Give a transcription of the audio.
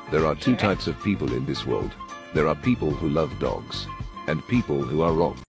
There are two types of people in this world. There are people who love dogs and people who are wrong.